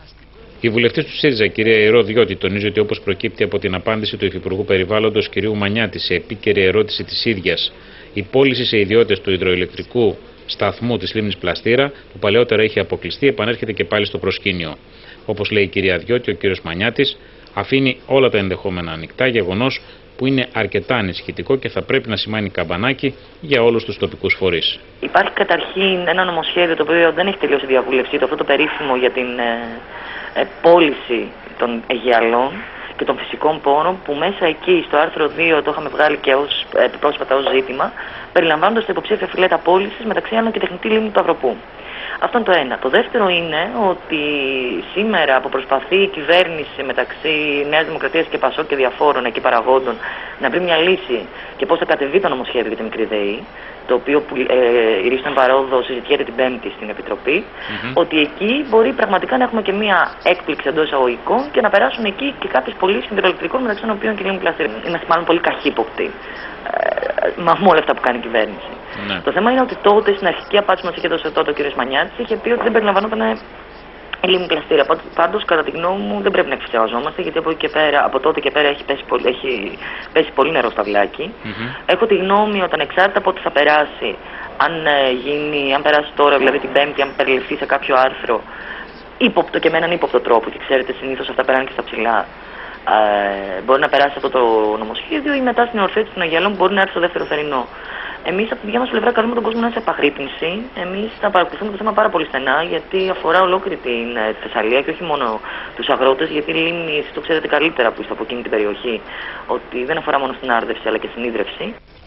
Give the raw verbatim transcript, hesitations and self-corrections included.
Η βουλευτής του ΣΥΡΙΖΑ, κυρία Ηρώδιωτη, τονίζει ότι όπως προκύπτει από την απάντηση του Υφυπουργού Περιβάλλοντος κ. Μανιάτη σε επίκαιρη ερώτηση της ίδιας, η πώληση σε ιδιώτες του υδροηλεκτρικού σταθμού της λίμνης Πλαστήρα, που παλαιότερα είχε αποκλειστεί, επανέρχεται και πάλι στο προσκήνιο. Όπως λέει η κυρία Διώτη, ο κ. Μανιάτης αφήνει όλα τα ενδεχόμενα ανοιχτά, γεγονός που είναι αρκετά ανησυχητικό και θα πρέπει να σημάνει καμπανάκι για όλους τους τοπικούς φορείς. Υπάρχει καταρχήν ένα νομοσχέδιο το οποίο δεν έχει τελειώσει η διαβούλευσή του, αυτό το περίφημο για την ε, ε, πώληση των Αιγιαλών και των φυσικών πόρων, που μέσα εκεί στο άρθρο δύο το είχαμε βγάλει και ως, ε, πρόσφατα ως ζήτημα, περιλαμβάνοντας τα υποψήφια φιλέτα πώλησης μεταξύ άλλων και τεχνητή λίμνη του Αυροπού. Αυτό είναι το ένα. Το δεύτερο είναι ότι σήμερα που προσπαθεί η κυβέρνηση μεταξύ Νέας Δημοκρατίας και Πασόκ και διαφόρων εκεί παραγόντων να βρει μια λύση και πώς θα κατεβεί το νομοσχέδιο για την μικρή ΔΕΗ, το οποίο ε, η Ρίστον Παρόδο συζητιέται την Πέμπτη στην Επιτροπή, mm-hmm. ότι εκεί μπορεί πραγματικά να έχουμε και μια έκπληξη εντός εισαγωγικών και να περάσουν εκεί και κάποιες πωλήσεις υδροελεκτρικών μεταξύ των οποίων και λίμνη Πλαστήρα. Είμαστε μάλλον πολύ καχύποπτοι ε, με όλα αυτά που κάνει η κυβέρνηση. Ναι. Το θέμα είναι ότι τότε στην αρχική απάντηση μας είχε δώσει τότε ο κ. Μανιάτης, είχε πει ότι δεν περιλαμβανόταν η λίμνη Πλαστήρα. Πάντως, κατά τη γνώμη μου, δεν πρέπει να εκφυσιαζόμαστε, γιατί από, και πέρα, από τότε και πέρα έχει πέσει πολύ, έχει πέσει πολύ νερό στα βλάκι. Mm-hmm. Έχω τη γνώμη ότι ανεξάρτητα από ό,τι θα περάσει, αν, ε, γίνει, αν περάσει τώρα, δηλαδή την Πέμπτη, αν περιληφθεί σε κάποιο άρθρο, ύποπτο και με έναν ύποπτο τρόπο, και ξέρετε, συνήθως αυτά περνάνε και στα ψηλά. Ε, μπορεί να περάσει από το νομοσχέδιο ή μετά στην ορθέτηση των Αγιαλών που μπορεί να έρθει στο δεύτερο θερινό. Εμείς από τη δικιά μας πλευρά καλούμε τον κόσμο να είναι σε επαγρύπνηση. Εμείς θα παρακολουθούμε το θέμα πάρα πολύ στενά, γιατί αφορά ολόκληρη την ε, Θεσσαλία και όχι μόνο τους αγρότες, γιατί η λίμνη, εσείς το ξέρετε καλύτερα που είστε από εκείνη την περιοχή, ότι δεν αφορά μόνο στην άρδευση αλλά και στην ίδρυυση.